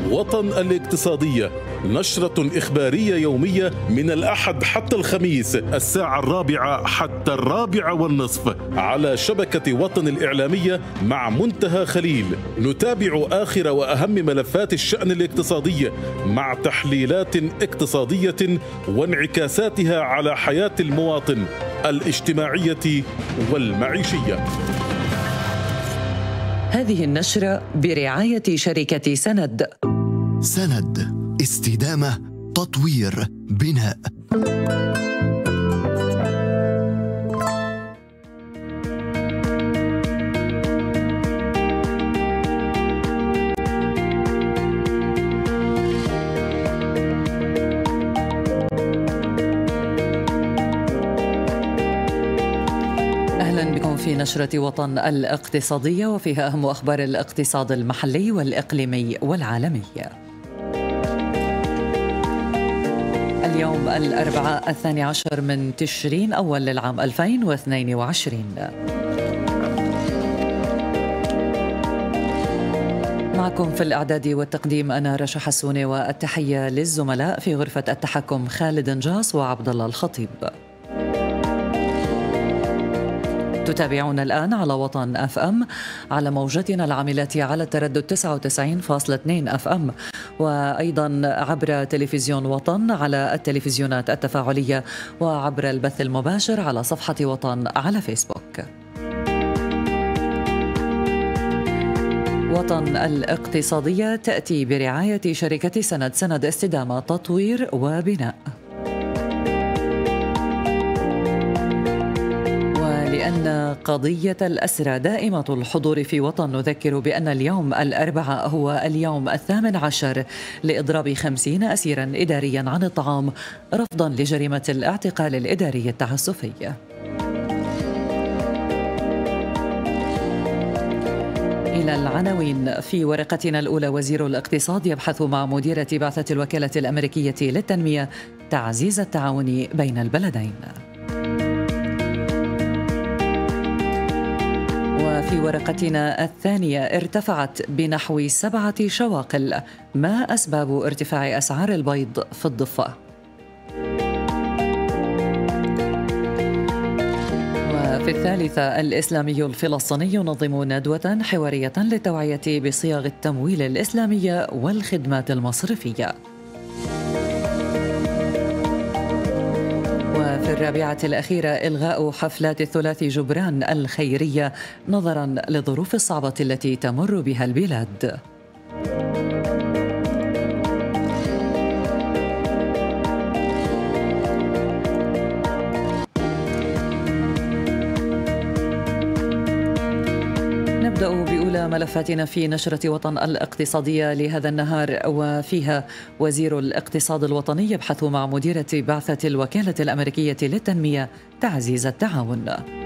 وطن الاقتصادية، نشرة إخبارية يومية من الأحد حتى الخميس 4:00 حتى 4:15 على شبكة وطن الإعلامية مع منتهى خليل. نتابع آخر وأهم ملفات الشأن الاقتصادي مع تحليلات اقتصادية وانعكاساتها على حياة المواطن الاجتماعية والمعيشية. هذه النشرة برعاية شركة سند. سند، استدامة، تطوير، بناء. أهلا بكم في نشرة وطن الاقتصادية وفيها أهم أخبار الاقتصاد المحلي والإقليمي والعالمي. اليوم الأربعاء 12 من تشرين أول للعام 2022. معكم في الإعداد والتقديم أنا رشا حسوني، والتحية للزملاء في غرفة التحكم خالد نجاص وعبد الله الخطيب. تتابعون الآن على وطن اف ام على موجتنا العاملة على التردد 99.2 اف ام، وأيضا عبر تلفزيون وطن على التلفزيونات التفاعلية، وعبر البث المباشر على صفحة وطن على فيسبوك. وطن الاقتصادية تأتي برعاية شركة سند. سند استدامة، تطوير وبناء. لأن قضية الأسرى دائمة الحضور في وطن، نذكر بأن اليوم الأربعاء هو اليوم 18 لإضراب 50 أسيرا إداريا عن الطعام رفضا لجريمة الاعتقال الإداري التعسفي. إلى العناوين في ورقتنا الأولى. وزير الاقتصاد يبحث مع مديرة بعثة الوكالة الأمريكية للتنمية تعزيز التعاون بين البلدين. وفي ورقتنا الثانية ارتفعت بنحو 7 شواقل، ما أسباب ارتفاع أسعار البيض في الضفة؟ وفي الثالثة الإسلامي الفلسطيني ينظم ندوة حوارية للتوعية بصيغ التمويل الإسلامية والخدمات المصرفية. وفي الرابعة الأخيرة إلغاء حفلات الثلاثي جبران الخيرية نظراً للظروف الصعبة التي تمر بها البلاد. نبدأ بأولى ملفاتنا في نشرة وطن الاقتصادية لهذا النهار، وفيها وزير الاقتصاد الوطني يبحث مع مديرة بعثة الوكالة الأمريكية للتنمية تعزيز التعاون.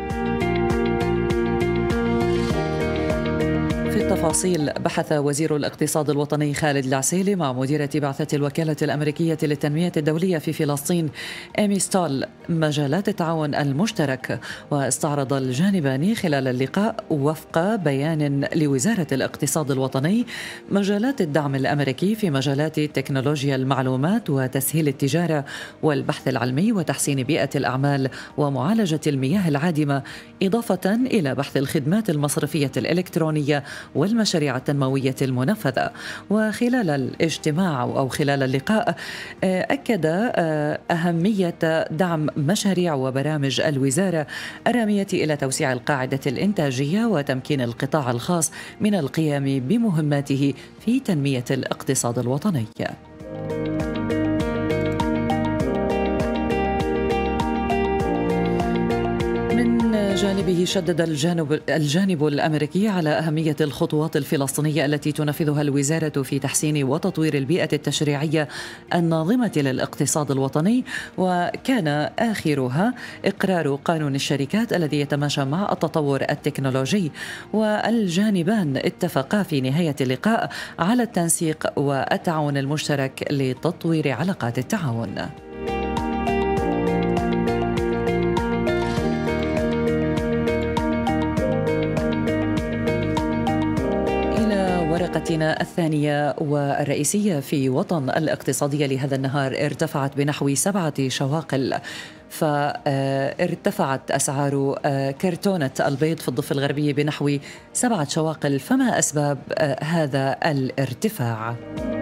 في التفاصيل، بحث وزير الاقتصاد الوطني خالد العسيلي مع مديرة بعثة الوكالة الأمريكية للتنمية الدولية في فلسطين إيمي ستول مجالات التعاون المشترك، واستعرض الجانبان خلال اللقاء وفق بيان لوزارة الاقتصاد الوطني مجالات الدعم الأمريكي في مجالات تكنولوجيا المعلومات وتسهيل التجارة والبحث العلمي وتحسين بيئة الأعمال ومعالجة المياه العادمة، إضافة إلى بحث الخدمات المصرفية الإلكترونية والمشاريع التنموية المنفذة. وخلال الاجتماع أو خلال اللقاء أكد أهمية دعم مشاريع وبرامج الوزارة الرامية إلى توسيع القاعدة الإنتاجية وتمكين القطاع الخاص من القيام بمهماته في تنمية الاقتصاد الوطني. من جانبه شدد الجانب الأمريكي على أهمية الخطوات الفلسطينية التي تنفذها الوزارة في تحسين وتطوير البيئة التشريعية الناظمة للاقتصاد الوطني، وكان آخرها إقرار قانون الشركات الذي يتماشى مع التطور التكنولوجي. والجانبان اتفقا في نهاية اللقاء على التنسيق والتعاون المشترك لتطوير علاقات التعاون. جولتنا الثانية والرئيسية في وطن الاقتصادية لهذا النهار ارتفعت بنحو 7 شواقل. فارتفعت أسعار كرتونة البيض في الضفة الغربية بنحو 7 شواقل، فما أسباب هذا الارتفاع؟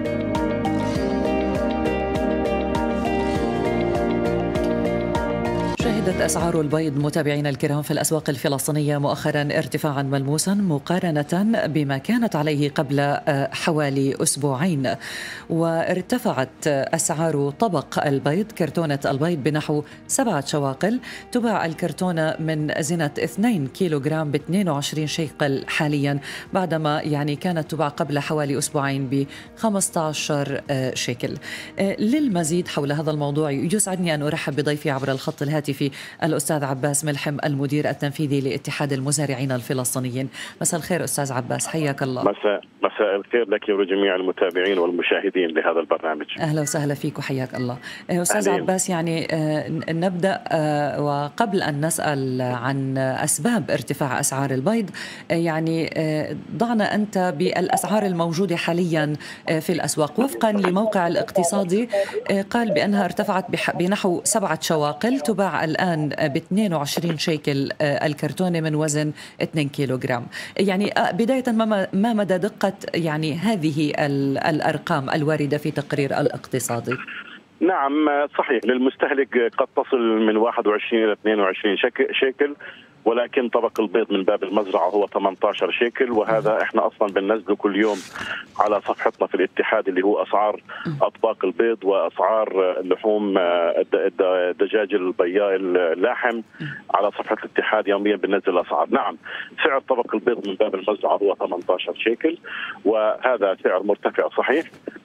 شهدت أسعار البيض متابعينا الكرام في الأسواق الفلسطينية مؤخرا ارتفاعا ملموسا مقارنة بما كانت عليه قبل حوالي أسبوعين. وارتفعت أسعار طبق البيض كرتونة البيض بنحو 7 شواقل. تباع الكرتونة من زنة 2 كيلوغرام ب 22 شيكل حاليا، بعدما كانت تباع قبل حوالي أسبوعين ب 15 شيكل. للمزيد حول هذا الموضوع يسعدني أن أرحب بضيفي عبر الخط الهاتفي الأستاذ عباس ملحم المدير التنفيذي لاتحاد المزارعين الفلسطينيين. مساء الخير أستاذ عباس، حياك الله. مساء الخير لك ولجميع المتابعين والمشاهدين لهذا البرنامج. أهلا وسهلا فيك وحياك الله. أستاذ عباس، نبدأ وقبل أن نسأل عن أسباب ارتفاع أسعار البيض ضعنا أنت بالأسعار الموجودة حاليا في الأسواق. وفقا لموقع الاقتصادي قال بأنها ارتفعت بنحو 7 شواقل، تباع الآن ب 22 شيكل الكرتونة من وزن 2 كيلوغرام. بداية ما مدى دقة هذه الأرقام الواردة في تقرير الاقتصادي؟ نعم صحيح، للمستهلك قد تصل من 21 إلى 22 شيكل، ولكن طبق البيض من باب المزرعة هو 18 شيكل، وهذا احنا اصلا بننزله كل يوم على صفحتنا في الاتحاد، اللي هو اسعار اطباق البيض واسعار اللحوم الدجاج البياء اللاحم على صفحة الاتحاد يوميا بننزل الاسعار. نعم، سعر طبق البيض من باب المزرعة هو 18 شيكل، وهذا سعر مرتفع صحيح.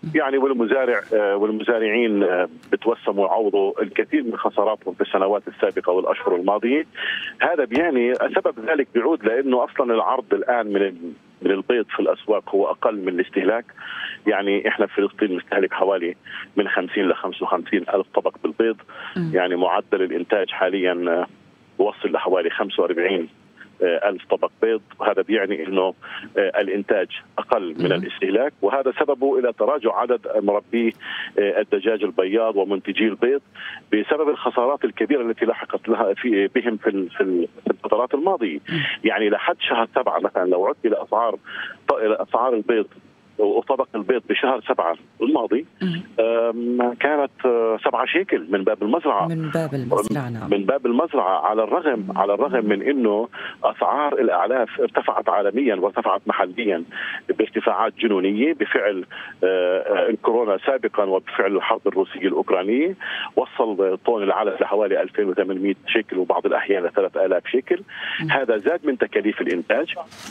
والمزارعين بتوسموا يعوضوا الكثير من خساراتهم في السنوات السابقة والاشهر الماضية. هذا سبب ذلك بيعود لأنه أصلا العرض الآن من البيض في الأسواق هو أقل من الاستهلاك. إحنا في فلسطين نستهلك حوالي من 50 ل 55 ألف طبق بالبيض. معدل الإنتاج حاليا وصل لحوالي 45 ألف طبق بيض، وهذا بيعني أنه الإنتاج أقل من الاستهلاك، وهذا سببه إلى تراجع عدد مربي الدجاج البياض ومنتجي البيض بسبب الخسارات الكبيرة التي لحقت لها بهم في الفترات الماضية. لحد شهر 7 مثلا لو عدت إلى أسعار البيض وطبق البيض بشهر 7 الماضي كانت 7 شيكل من باب المزرعة. نعم. من باب المزرعة، على الرغم من انه اسعار الاعلاف ارتفعت عالميا وارتفعت محليا بارتفاعات جنونية بفعل الكورونا سابقا وبفعل الحرب الروسية الأوكرانية. وصل طن العلف لحوالي 2800 شيكل وبعض الأحيان ل 3000 شيكل. هذا زاد من تكاليف الإنتاج،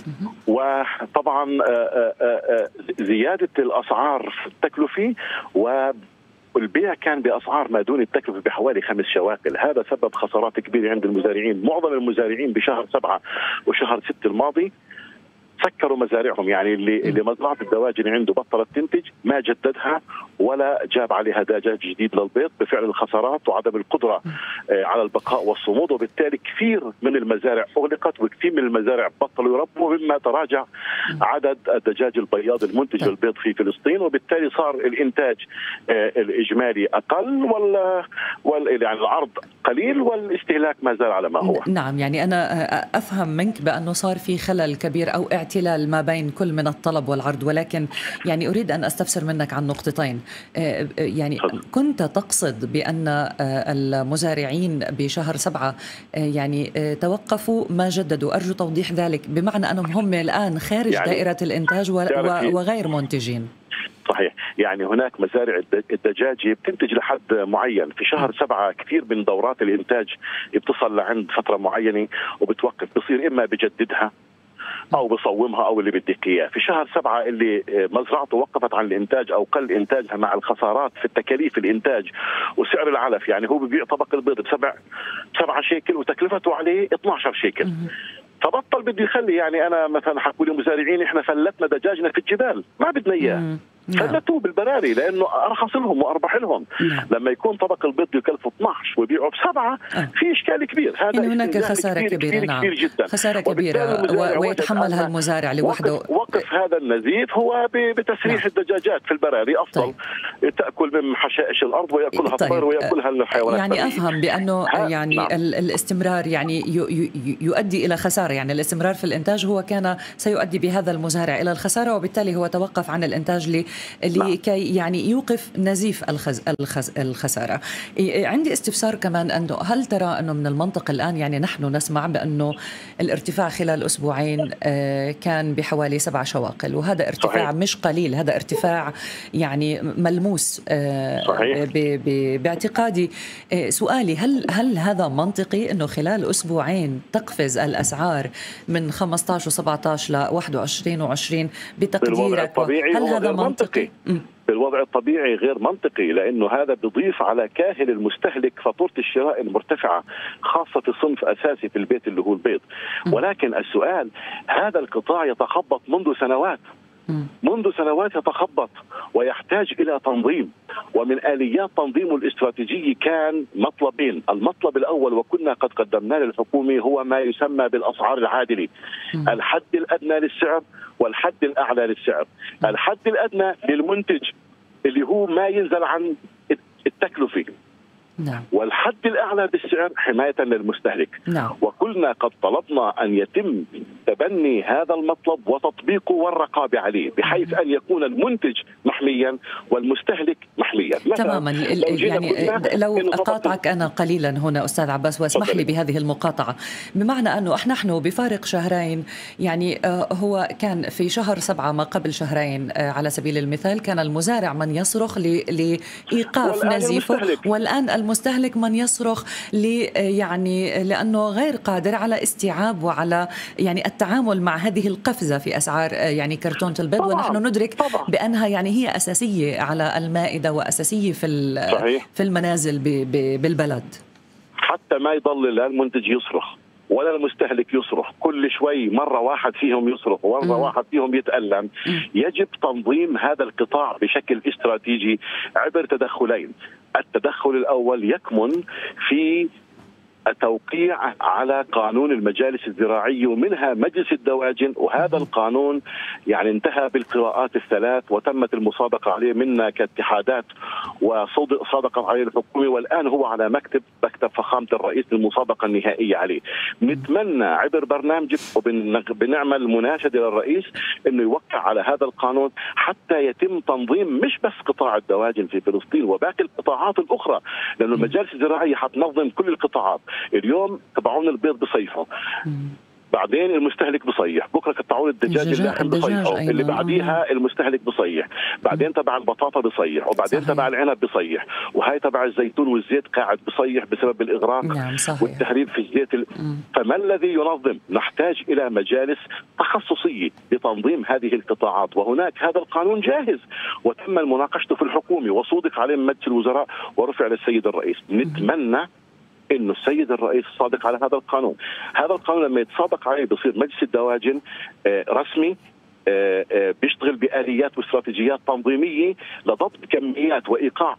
وطبعا زيادة الأسعار في التكلفة، والبيع كان بأسعار ما دون التكلفة بحوالي 5 شواكل. هذا سبب خسارات كبيرة عند المزارعين. معظم المزارعين بشهر 7 وشهر 6 الماضي سكروا مزارعهم. اللي مزرعة الدواجن عنده بطلت تنتج، ما جددها ولا جاب عليها دجاج جديد للبيض بفعل الخسارات وعدم القدرة على البقاء والصمود، وبالتالي كثير من المزارع أغلقت وكثير من المزارع بطلوا يربوا، مما تراجع عدد الدجاج البياض المنتج للبيض في فلسطين، وبالتالي صار الإنتاج الإجمالي أقل العرض قليل والاستهلاك ما زال على ما هو. نعم، أنا أفهم منك بأنه صار في خلل كبير أو اعتلال ما بين كل من الطلب والعرض، ولكن أريد أن أستفسر منك عن نقطتين. كنت تقصد بأن المزارعين بشهر 7 توقفوا ما جددوا. أرجو توضيح ذلك، بمعنى أنهم هم الآن خارج دائرة الإنتاج وغير منتجين. صحيح، هناك مزارع الدجاج بتنتج لحد معين. في شهر 7 كثير من دورات الإنتاج بتصل لعند فترة معينة وبتوقف، بصير إما بجددها أو بصومها أو اللي بدك إياه. في شهر 7 اللي مزرعته وقفت عن الإنتاج أو قل إنتاجها مع الخسارات في التكاليف الإنتاج وسعر العلف. هو بيبيع طبق البيض ب7 شيكل وتكلفته عليه 12 شيكل. فبطل بده يخلي. أنا مثلا حكوا لي مزارعين إحنا فلتنا دجاجنا في الجبال، ما بدنا إياه. فلتوا بالبراري لانه ارخص لهم واربح لهم. لما يكون طبق البيض يكلفه 12 ويبيعوا ب7 في اشكال كبير. هذا يعني هناك خساره كبيره. نعم. كبير جدا، خساره كبيره ويتحملها المزارع لوحده. وقف هذا النزيف هو بتسريح الدجاجات في البراري افضل. تاكل من حشائش الارض وياكلها الطير وياكلها الحيوانات. يعني افهم بانه يعني الاستمرار يعني يؤدي الى خساره، يعني الاستمرار في الانتاج هو كان سيؤدي بهذا المزارع الى الخساره، وبالتالي هو توقف عن الانتاج لكي يعني يوقف نزيف الخساره. عندي استفسار كمان، انه هل ترى انه من المنطق الان، يعني نحن نسمع بانه الارتفاع خلال اسبوعين كان بحوالي 7 شواقل، وهذا ارتفاع صحيح. مش قليل، هذا ارتفاع يعني ملموس صحيح. باعتقادي سؤالي، هل هذا منطقي انه خلال اسبوعين تقفز الاسعار من 15 و17 ل 21 و20 بتقديرك؟ هل هذا منطقي؟ بالوضع الطبيعي غير منطقي، لأنه هذا بيضيف على كاهل المستهلك فاتورة الشراء المرتفعة، خاصة في صنف أساسي في البيت اللي هو البيض. ولكن السؤال، هذا القطاع يتخبط منذ سنوات يتخبط ويحتاج إلى تنظيم، ومن آليات تنظيمه الاستراتيجي كان مطلبين. المطلب الأول وكنا قد قدمناه للحكومة هو ما يسمى بالأسعار العادلة، الحد الأدنى للسعر والحد الأعلى للسعر. الحد الأدنى للمنتج اللي هو ما ينزل عن التكلفة، والحد الأعلى بالسعر حماية للمستهلك. وكلنا قد طلبنا أن يتم تبني هذا المطلب وتطبيقه والرقابة عليه، بحيث أن يكون المنتج محميا والمستهلك محميا. تماما. يعني لو أقاطعك أنا قليلا هنا أستاذ عباس، واسمح لي بهذه المقاطعة، بمعنى أنه احنا بفارق شهرين، يعني هو كان في شهر 7 ما قبل شهرين على سبيل المثال كان المزارع من يصرخ لإيقاف نزيفه، والآن المستهلك من يصرخ يعني لأنه غير قادر على استيعاب وعلى يعني التعامل مع هذه القفزة في أسعار يعني كرتونة البيض. ونحن ندرك بأنها يعني هي أساسية على المائدة وأساسية في المنازل بالبلد. حتى ما يضل لا المنتج يصرخ ولا المستهلك يصرخ، كل شوي مرة واحد فيهم يصرخ ومرة واحد فيهم يتألم. يجب تنظيم هذا القطاع بشكل استراتيجي عبر تدخلين. التدخل الأول يكمن في التوقيع على قانون المجالس الزراعية ومنها مجلس الدواجن، وهذا القانون يعني انتهى بالقراءات ال3 وتمت المسابقة عليه منا كاتحادات وصادقت عليه الحكومة، والآن هو على مكتب فخامة الرئيس للمسابقة النهائية عليه. نتمنى عبر برنامجك وبنعمل مناشدة للرئيس انه يوقع على هذا القانون حتى يتم تنظيم مش بس قطاع الدواجن في فلسطين وباقي القطاعات الأخرى، لأنه المجالس الزراعية حتنظم كل القطاعات. اليوم تبعون البيض بصيفه، بعدين المستهلك بصيح، بكره قطعون الدجاج اللحم بصيحه، اللي بعديها المستهلك بصيح، بعدين تبع البطاطا بصيح، وبعدين تبع العنب بصيح، وهي تبع الزيتون والزيت قاعد بصيح بسبب الاغراق والتهريب في الزيت فما الذي ينظم؟ نحتاج الى مجالس تخصصيه لتنظيم هذه القطاعات، وهناك هذا القانون جاهز وتم مناقشته في الحكومه وصودق عليه من مجلس الوزراء ورفع للسيد الرئيس. نتمنى إنه السيد الرئيس صادق على هذا القانون. هذا القانون لما يتصادق عليه بصير مجلس الدواجن رسمي بيشتغل بآليات واستراتيجيات تنظيمية لضبط كميات وإيقاع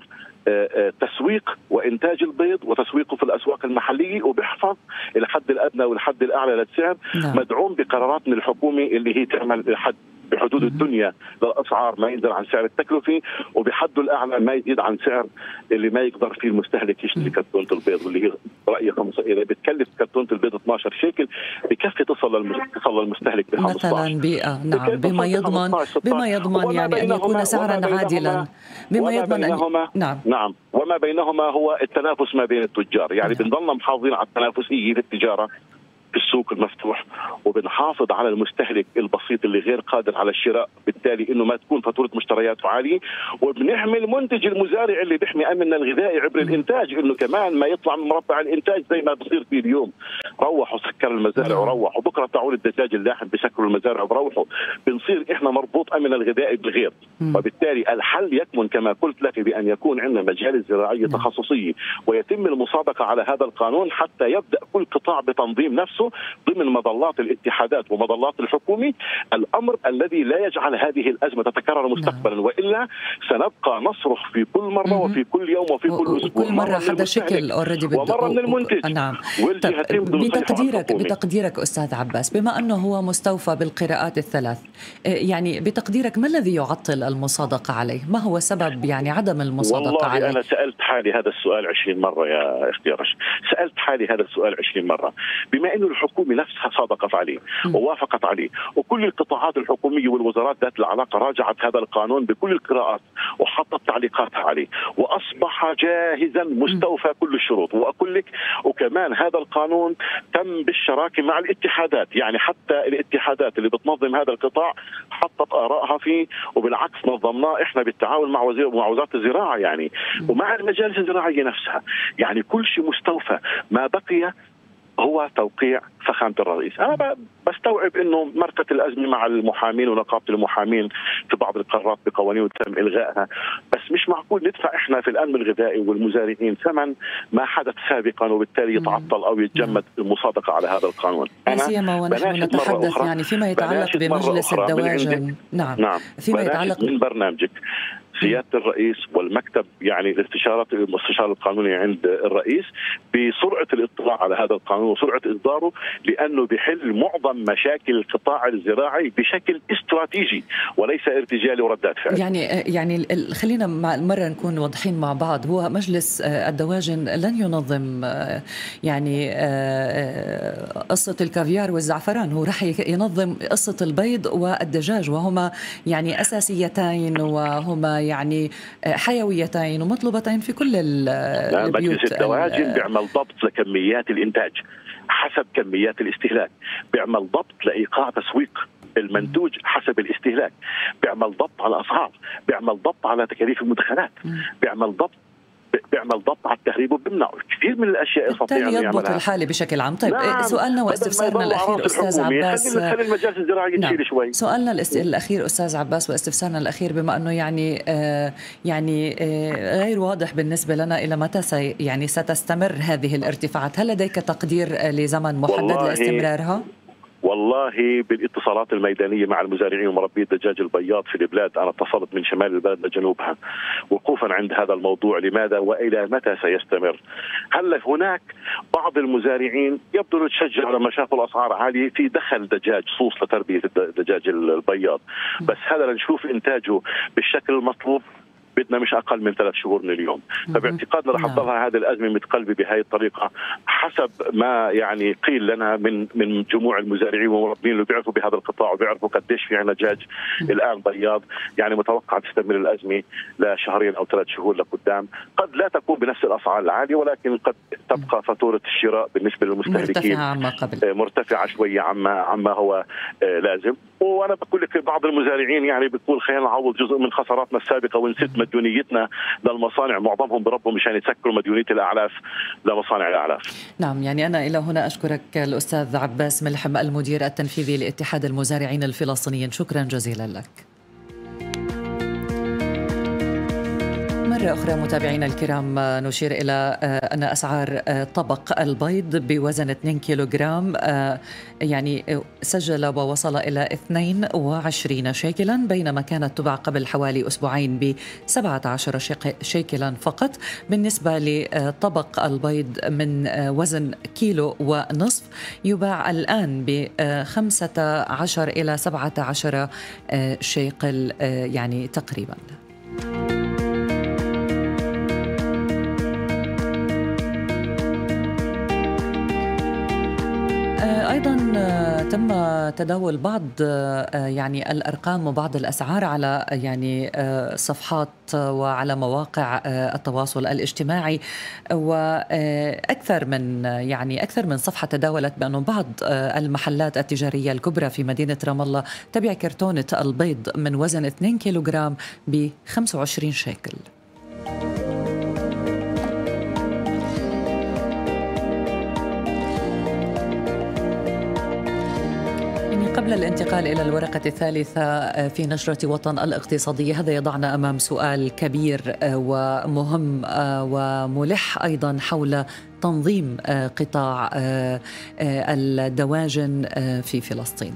تسويق وإنتاج البيض وتسويقه في الأسواق المحلية، وبيحفظ الحد الأدنى والحد الأعلى للسعر، مدعوم بقرارات من الحكومة اللي هي تعمل الحد بحدود الدنيا للأسعار ما ينزل عن سعر التكلفة، وبحده الأعلى ما يزيد عن سعر اللي ما يقدر فيه المستهلك يشتري كرتونة البيض، واللي هي رأيي 5. إذا بتكلف كرتونة البيض 12 شيكل بكفي تصل للمستهلك ب 15 مثلا نعم، بما يضمن يعني أن يكون سعرا عادلا، بما يضمن نعم وما بينهما هو التنافس ما بين التجار. يعني بنضلنا محافظين على التنافسية في التجارة في السوق المفتوح، وبنحافظ على المستهلك البسيط اللي غير قادر على الشراء، بالتالي انه ما تكون فاتوره مشترياته عاليه، وبنحمي المنتج المزارع اللي بيحمي امننا الغذائي عبر الانتاج، انه كمان ما يطلع من مربع الانتاج زي ما بصير فيه اليوم. روحوا سكر المزارع وروحوا، بكره تعود الدجاج اللاحم بسكروا المزارع وروحوا، بنصير احنا مربوط امن الغذائي بالغير. وبالتالي الحل يكمن كما قلت لك بان يكون عندنا مجالس زراعيه تخصصيه ويتم المصادقه على هذا القانون حتى يبدا كل قطاع بتنظيم نفسه ضمن مظلات الاتحادات ومظلات الحكومه، الامر الذي لا يجعل هذه الازمه تتكرر مستقبلا، والا سنبقى نصرخ في كل مره وفي كل يوم وفي كل اسبوع، كل مره حدا شكل اوريدي ومره من المنتج. نعم. بتقديرك استاذ عباس، بما انه هو مستوفى بالقراءات الثلاث، يعني بتقديرك ما الذي يعطل المصادقه عليه؟ ما هو سبب يعني عدم المصادقه والله عليه؟ انا سالت حالي هذا السؤال 20 مره يا اختي رشا، سالت حالي هذا السؤال 20 مره، بما انه الحكومه نفسها صادقت عليه ووافقت عليه، وكل القطاعات الحكوميه والوزارات ذات العلاقه راجعت هذا القانون بكل القراءات وحطت تعليقاتها عليه واصبح جاهزا مستوفى كل الشروط. واقول لك وكمان هذا القانون تم بالشراكه مع الاتحادات، يعني حتى الاتحادات اللي بتنظم هذا القطاع حطت ارائها فيه، وبالعكس نظمناه احنا بالتعاون مع وزاره الزراعه يعني ومع المجالس الزراعيه نفسها، يعني كل شيء مستوفى، ما بقي هو توقيع فخامة الرئيس. أنا بستوعب أنه مرت الأزمة مع المحامين ونقابة المحامين في بعض القرارات بقوانين وتم إلغائها، بس مش معقول ندفع إحنا في الأمن الغذائي والمزارعين ثمن ما حدث سابقا وبالتالي يتعطل أو يتجمد المصادقة على هذا القانون. لا سيما ونحن نتحدث يعني فيما يتعلق بمجلس الدواجن. نعم. فيما يتعلق من برنامجك سيادة الرئيس والمكتب يعني المستشار القانوني عند الرئيس بسرعة الاطلاع على هذا القانون وسرعة إصداره، لأنه بيحل معظم مشاكل القطاع الزراعي بشكل استراتيجي وليس ارتجالي وردات فعل. يعني خلينا مرة نكون واضحين مع بعض، هو مجلس الدواجن لن ينظم يعني قصة الكافيار والزعفران، هو رح ينظم قصة البيض والدجاج، وهما يعني أساسيتين وهما يعني حيويتين ومطلوبتين في كل البيوت. مجلس الدواجن بيعمل ضبط لكميات الإنتاج حسب كميات الاستهلاك، بيعمل ضبط لإيقاع تسويق المنتوج حسب الاستهلاك، بيعمل ضبط على الأسعار، بيعمل ضبط على تكاليف المدخلات، بيعمل ضبط على التهريب وبيمنعه كثير من الاشياء يستطيع ان يعملها. يضبط الحاله بشكل عام. طيب سؤالنا واستفسارنا الاخير استاذ عباس، خلي المجالس الزراعيه تشيل شوي. سؤالنا الاخير استاذ عباس واستفسارنا الاخير، بما انه يعني غير واضح بالنسبه لنا الى متى يعني ستستمر هذه الارتفاعات، هل لديك تقدير لزمن محدد لاستمرارها؟ والله بالاتصالات الميدانية مع المزارعين ومربي الدجاج البياض في البلاد، أنا اتصلت من شمال البلد لجنوبها وقوفا عند هذا الموضوع، لماذا وإلى متى سيستمر؟ هل هناك بعض المزارعين يبدو تشجع لما شافوا الأسعار عالية في دخل دجاج صوص لتربية الدجاج البياض، بس هذا لنشوف إنتاجه بالشكل المطلوب بدنا مش أقل من 3 شهور من اليوم. فباعتقادنا رح تظلها هذه الأزمة متقلبة بهذه الطريقة حسب ما يعني قيل لنا من جموع المزارعين والمربين اللي بيعرفوا بهذا القطاع وبيعرفوا قديش في عنا دجاج الآن بياض، يعني متوقع تستمر الأزمة لشهرين أو 3 شهور لقدام، قد لا تكون بنفس الأسعار العالية ولكن قد تبقى فاتورة الشراء بالنسبة للمستهلكين مرتفعة شوية عما هو لازم. وأنا بقول لك بعض المزارعين يعني بتقول خلينا نعوض جزء من خساراتنا السابقة ونسد مديونيتنا للمصانع، معظمهم بربوا مشان يسكروا مديونية الأعلاف لمصانع الأعلاف. نعم، يعني أنا إلى هنا أشكرك الأستاذ عباس ملحم المدير التنفيذي لاتحاد المزارعين الفلسطينيين، شكرا جزيلا لك. مرة أخرى متابعينا الكرام نشير إلى أن أسعار طبق البيض بوزن 2 كيلوغرام يعني سجل ووصل إلى 22 شيكلا، بينما كانت تباع قبل حوالي أسبوعين ب 17 شيكلا فقط. بالنسبة لطبق البيض من وزن كيلو ونصف يباع الآن ب 15 إلى 17 شيكل يعني تقريبا. أيضا تم تداول بعض يعني الأرقام وبعض الأسعار على يعني صفحات وعلى مواقع التواصل الاجتماعي، وأكثر من صفحة تداولت بأن بعض المحلات التجارية الكبرى في مدينة رام الله تبيع كرتونة البيض من وزن 2 كيلوغرام ب 25 شيكل. قبل الانتقال إلى الورقة الثالثة في نشرة وطن الاقتصادية، هذا يضعنا أمام سؤال كبير ومهم وملح أيضا حول تنظيم قطاع الدواجن في فلسطين.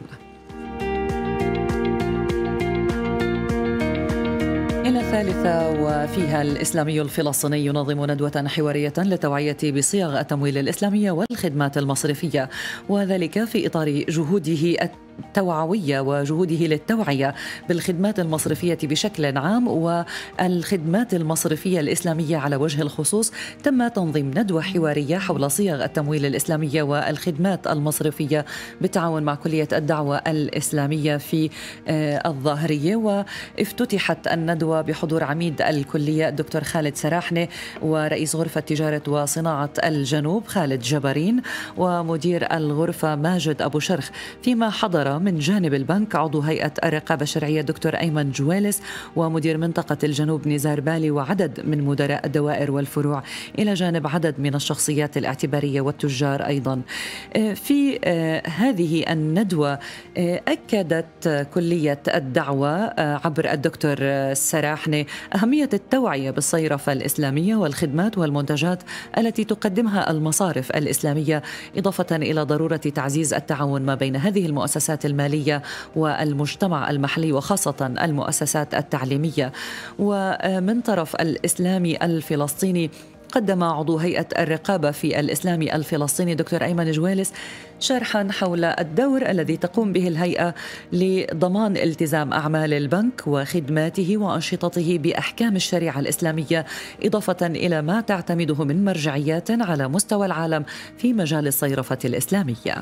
إلى الثالثة، وفيها الإسلامي الفلسطيني ينظم ندوة حوارية للتوعية بصيغ التمويل الإسلامية والخدمات المصرفية، وذلك في إطار جهوده التوعوية وجهوده للتوعية بالخدمات المصرفية بشكل عام والخدمات المصرفية الإسلامية على وجه الخصوص. تم تنظيم ندوة حوارية حول صيغ التمويل الإسلامية والخدمات المصرفية بالتعاون مع كلية الدعوة الإسلامية في الظاهرية، وافتتحت الندوة بحضور عميد الكلية الدكتور خالد سراحنة، ورئيس غرفة تجارة وصناعة الجنوب خالد جبارين، ومدير الغرفة ماجد أبو شرخ، فيما حضر من جانب البنك عضو هيئة الرقابة الشرعية دكتور أيمن جوالس، ومدير منطقة الجنوب نزار بالي، وعدد من مدراء الدوائر والفروع، إلى جانب عدد من الشخصيات الاعتبارية والتجار أيضا. في هذه الندوة أكدت كلية الدعوة عبر الدكتور سراحنة أهمية التوعية بالصيرفة الإسلامية والخدمات والمنتجات التي تقدمها المصارف الإسلامية، إضافة إلى ضرورة تعزيز التعاون ما بين هذه المؤسسات المالية والمجتمع المحلي، وخاصة المؤسسات التعليمية. ومن طرف الإسلامي الفلسطيني، قدم عضو هيئة الرقابة في الإسلامي الفلسطيني دكتور أيمن جوالس شرحا حول الدور الذي تقوم به الهيئة لضمان التزام أعمال البنك وخدماته وأنشطته بأحكام الشريعة الإسلامية، إضافة إلى ما تعتمده من مرجعيات على مستوى العالم في مجال الصيرفة الإسلامية.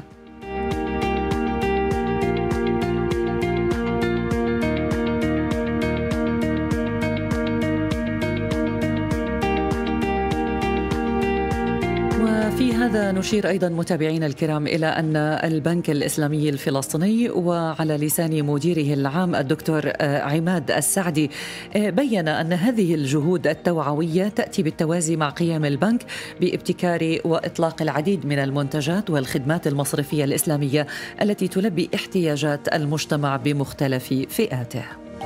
في هذا نشير أيضا متابعينا الكرام إلى أن البنك الإسلامي الفلسطيني وعلى لسان مديره العام الدكتور عماد السعدي بيّن أن هذه الجهود التوعوية تأتي بالتوازي مع قيام البنك بابتكار وإطلاق العديد من المنتجات والخدمات المصرفية الإسلامية التي تلبي احتياجات المجتمع بمختلف فئاته.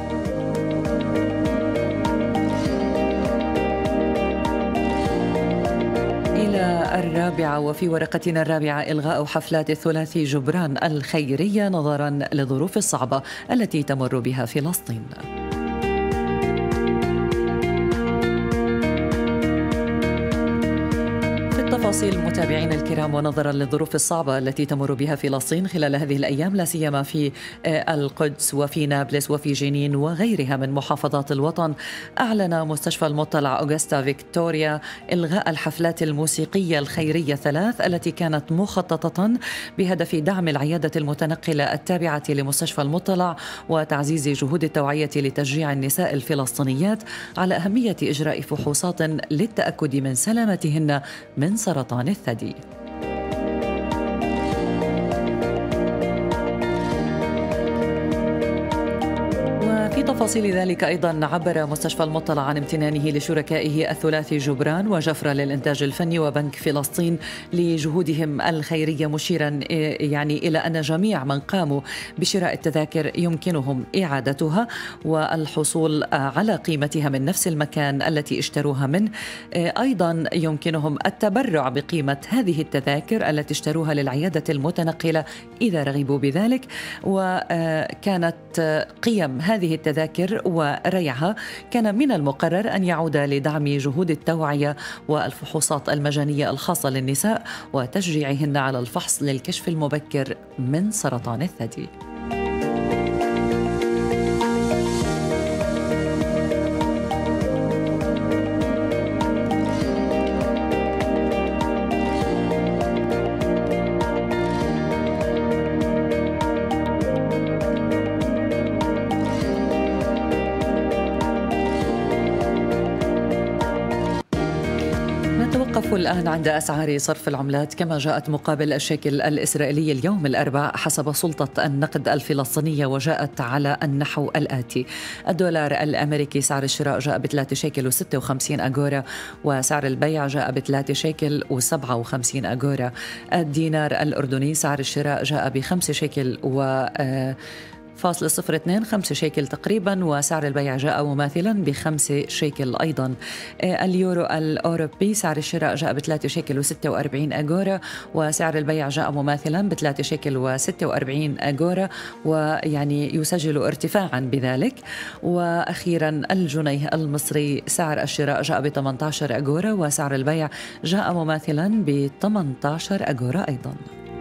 الرابعة، وفي ورقتنا الرابعة إلغاء حفلات الثلاثي جبران الخيرية نظرا للظروف الصعبة التي تمر بها فلسطين. تفاصيل متابعين الكرام، ونظرا للظروف الصعبة التي تمر بها فلسطين خلال هذه الأيام، لا سيما في القدس وفي نابلس وفي جنين وغيرها من محافظات الوطن، أعلن مستشفى المطلع أوغستا فيكتوريا إلغاء الحفلات الموسيقية الخيرية 3 التي كانت مخططة بهدف دعم العيادة المتنقلة التابعة لمستشفى المطلع وتعزيز جهود التوعية لتشجيع النساء الفلسطينيات على أهمية إجراء فحوصات للتأكد من سلامتهن من سرطان الثدي. في تفاصيل ذلك أيضا عبر مستشفى المطلع عن امتنانه لشركائه الثلاثي جبران وجفرة للإنتاج الفني وبنك فلسطين لجهودهم الخيرية، مشيرا إلى أن جميع من قاموا بشراء التذاكر يمكنهم إعادتها والحصول على قيمتها من نفس المكان التي اشتروها منه. أيضا يمكنهم التبرع بقيمة هذه التذاكر التي اشتروها للعيادة المتنقلة إذا رغبوا بذلك. وكانت قيم هذه التذاكر وريعها كان من المقرر أن يعود لدعم جهود التوعية والفحوصات المجانية الخاصة للنساء وتشجيعهن على الفحص للكشف المبكر من سرطان الثدي. الآن عند أسعار صرف العملات كما جاءت مقابل الشيكل الإسرائيلي اليوم الأربعاء حسب سلطة النقد الفلسطينية، وجاءت على النحو الآتي: الدولار الأمريكي سعر الشراء جاء ب3 شيكل و56 أغورا، وسعر البيع جاء ب3 شيكل و57 أغورا. الدينار الأردني سعر الشراء جاء ب5 شيكل و0.02 5 شيكل تقريبا، وسعر البيع جاء مماثلا ب5 شيكل أيضا. اليورو الأوروبي سعر الشراء جاء ب3 شيكل و46 أغورا، وسعر البيع جاء مماثلا ب3 شيكل و46 أغورا، ويعني يسجل ارتفاعا بذلك. وأخيرا الجنيه المصري سعر الشراء جاء ب18 أغورا، وسعر البيع جاء مماثلا ب18 أغورا أيضا.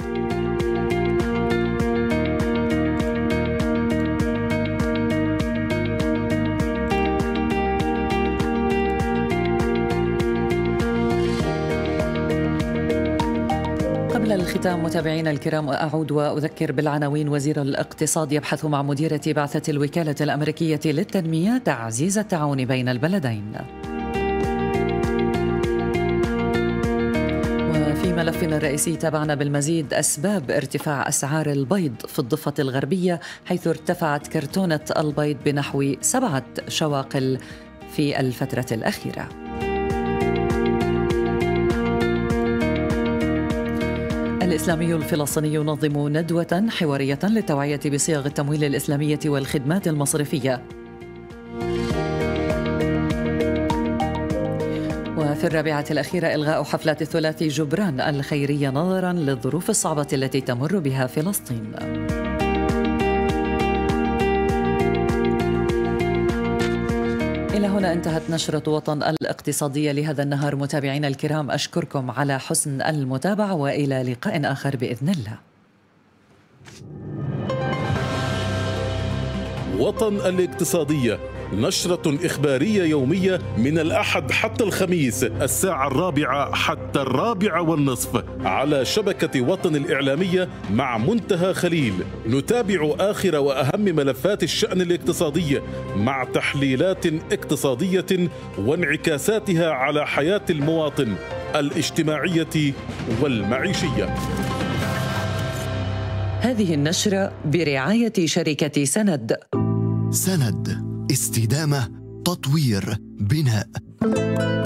قبل الختام متابعينا الكرام، أعود وأذكر بالعناوين. وزير الاقتصاد يبحث مع مديرة بعثة الوكالة الأمريكية للتنمية تعزيز التعاون بين البلدين. وفي ملفنا الرئيسي تابعنا بالمزيد أسباب ارتفاع أسعار البيض في الضفة الغربية، حيث ارتفعت كرتونة البيض بنحو 7 شواقل في الفترة الأخيرة. الإسلامي الفلسطيني ينظم ندوة حوارية للتوعية بصيغ التمويل الإسلامية والخدمات المصرفية. وفي الرابعة الأخيرة إلغاء حفلة الثلاثي جبران الخيرية نظرا للظروف الصعبة التي تمر بها فلسطين. إلى هنا انتهت نشرة وطن الاقتصادية لهذا النهار. متابعينا الكرام، أشكركم على حسن المتابعة، وإلى لقاء آخر بإذن الله. وطن الاقتصادية، نشرة إخبارية يومية من الأحد حتى الخميس 4:00 حتى 4:15 على شبكة وطن الإعلامية مع منتهى خليل. نتابع آخر وأهم ملفات الشأن الاقتصادي مع تحليلات اقتصادية وانعكاساتها على حياة المواطن الاجتماعية والمعيشية. هذه النشرة برعاية شركة سند. سند، استدامة، تطوير، بناء.